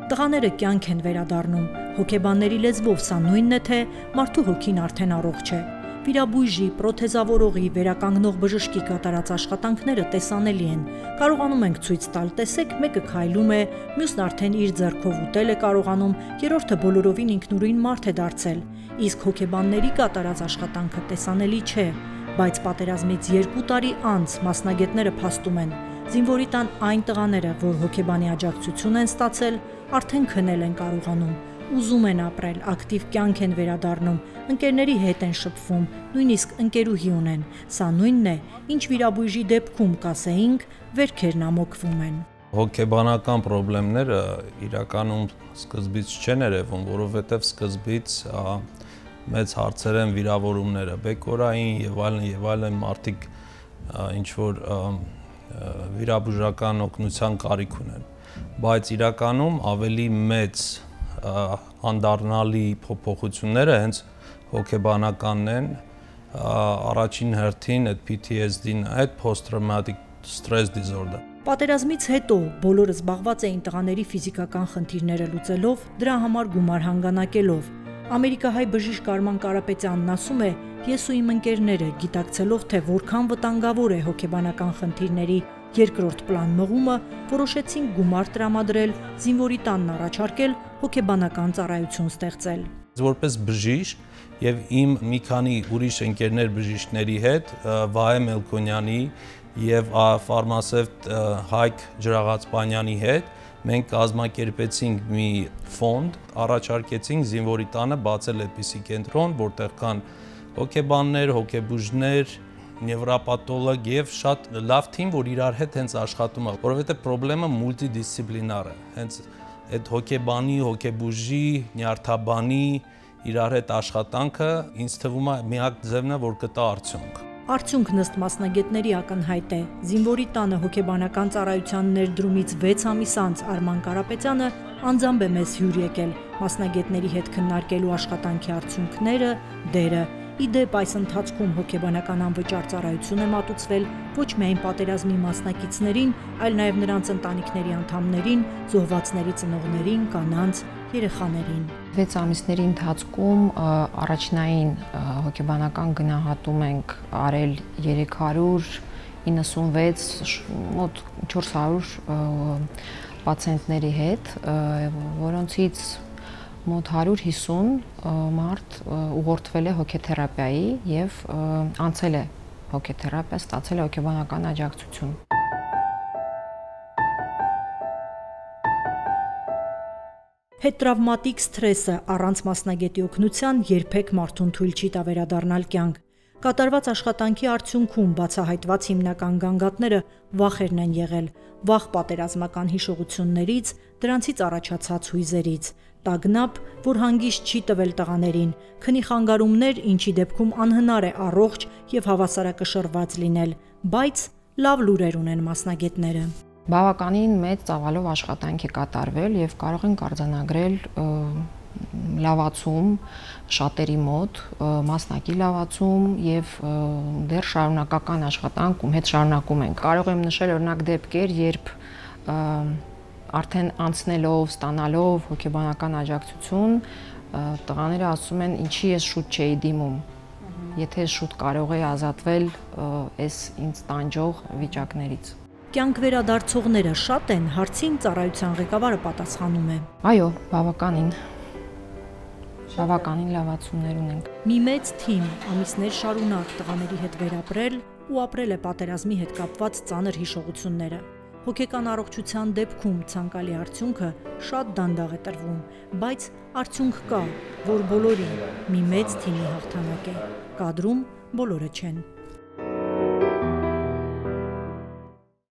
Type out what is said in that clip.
Տղաները կյանք են վերադառնում, հոգեբանների լեզվով սա նույնն է, թե մարդու հոգին արդեն առողջ է։ Վիրաբույժի, պրոթեզավորողի, վերականգնող բժշկի կատարած աշխատանքները տեսանելի են։ Կարողանում ենք ցույց տալ, տեսեք, մեկը քայլում է, մյուսն արդեն իր ձեռքով ուտել է կարողանում, երրորդը բոլորովին ինքնուրույն մարդ է դարձել։ Իսկ հոգեբանների կատարած աշխատանքը տեսանելի չէ, բայց պատերազմից 2 տարի անց մասնագետները փաստում են, զինվորի տան այն տղաները, որ հոգեբանի աջակցություն են ստացել, արդեն քնել են կարողանում, ուզում են ապրել, ակտիվ կյանք են վերադառնում, ընկերների հետ են շփվում, նույնիսկ ընկերուհի ունեն։ Սա նույնն է, ինչ վիրաբույժի դեպքում կասեինք, վերքերն ամոքվում են։ Հոգեբանական խնդիրները իրականում սկզբից չեն երևում, որովհետև սկզբից մեծ հարցեր են վիրավորումները, բեկորային եւ այլն մարդիկ ինչ որ վիրաբուժական օգնության կարիք ունեն, բայց իրականում ավելի մեծ անդառնալի փոփոխությունները հենց հոգեբանականն են, առաջին հերթին այդ PTSD-ն, այդ post-traumatic stress disorder։ Պատերազմից հետո բոլորը զբաղված էին տղաների ֆիզիկական խնդիրները լուծելով, դրա համար գումար հանգանակելով։ Ամերիկահայ բժիշկ Արման Կարապետյանն ասում է, ես ու իմ ընկերները գիտակցելով, թե որքան վտանգավոր է հոգեբանական խնդիրների երկրորդ պլան մղումը, որոշեցինք գումար տրամադրել, զինվորի տանն առաջարկել, հոգեբանական ծառայություն ստեղծել։ Որպես բժիշկ եւ իմ մի քանի ուրիշ ընկերներ բժիշկների հետ, Վահե Մելքոնյանի եւ ֆարմացևտ Հայկ Ջրաղացպանյանի հետ մենք կազմակերպեցինք մի ֆոնդ, առաջարկեցինք զինվորի տանը բացել այդպիսի կենտրոն, որտեղ կան հոգեբաններ, հոգեբուժներ, նևրոպաթոլոգ եւ շատ լավ թիմ, որ իրար հետ հենց աշխատում է, որովհետեւ խնդրեմը մուլտիդիսցիպլինար է։ Հենց այդ հոգեբանի, հոգեբուժի, նյարդաբանի իրար հետ աշխատանքը ինձ թվում է միակ ձևն է, որ կտա արդյունք։ Արդյունքն ըստ մասնագետների ակնհայտ է։ Զինվորի տանը հոգեբանական ծառայության ներդրումից 6 ամիս անց Արման Կարապետյանը անձամբ է մեզ հյուր եկել մասնագետների հետ քննարկելու աշխատանքի արդյունքները, դերը։ Իդեպ այս ընթացքում հոգեբանական անվճար ծառայություն է մատուցվել ոչ միայն պատերազմի մասնակիցներին, այլ նաև նրանց ընտանիքների անդամներին, զոհվածների ծնողներին, կանանց, երեխաներին։ 6 ամիսների ընթացքում առաջնային հոգեբանական գնահատում ենք արել 396, մոտ 400 պացիենտների հետ, որոնցից մոտ 150 մարդ ուղղորդվել է հոգեթերապիայի եւ անցել է հոգեթերապիա, ստացել է հոգեբանական աջակցություն։ Հետտրավմատիկ սթրեսը առանց մասնագետի օգնության երբեք մարդուն թույլ չի տա վերադառնալ կյանք։ Կատարված աշխատանքի արդյունքում բացահայտված հիմնական գանգատները վախերն են եղել, վաղ պատերազմական հիշողություններից, դրանցից առաջացած հույզերից, տագնապ, որ հանգիստ չի տվել տղաներին, քնի խանգարումներ, ինչի դեպքում անհնար է առողջ եւ հավասարակշռված լինել, բայց լավ լուրեր ունեն մասնագետները։ Բավականին մեծ ծավալով աշխատանք է կատարվել եւ կարող ենք արձանագրել լավացում շատերի մոտ, մասնակի լավացում եւ դեռ շարունակական աշխատանք ում հետ շարունակում ենք։ Կարող եմ նշել օրինակ դեպքեր, երբ արդեն անցնելով, ստանալով հոգեբանական աջակցություն, տղաները ասում են, ինչի ես շուտ չէի դիմում, եթե շուտ կարող էի ազատվել այս ինձ տանջող վիճակներից։ Կյանք վերադարձողները շատ են, հարցին ծառայության ղեկավարը պատասխանում է։ Այո, բավականին լավացումներ ունենք։ Մի մեծ թիմ ամիսներ շարունակ տղաների հետ վերապրել ու ապրել է պատերազմի հետ կապված ծանր հիշողությունները։ Հոգեկան առողջության դեպքում ցանկալի արդյունքը շատ դանդաղ է տրվում, բայց արդյունք կա, որ բոլորին մի մեծ թիմի հաղթանակ է։ Կադրում բոլորը չեն։